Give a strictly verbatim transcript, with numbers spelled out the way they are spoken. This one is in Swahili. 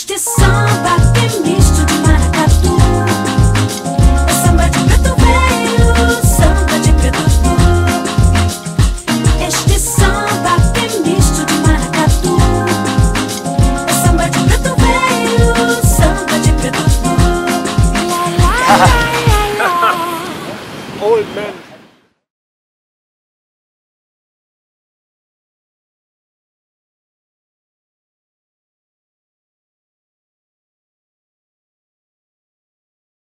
Este samba tem misto de maracatu, é samba de preto velho, samba de preto puro. Este samba tem misto de maracatu, é samba de preto velho, samba de preto puro. Old man.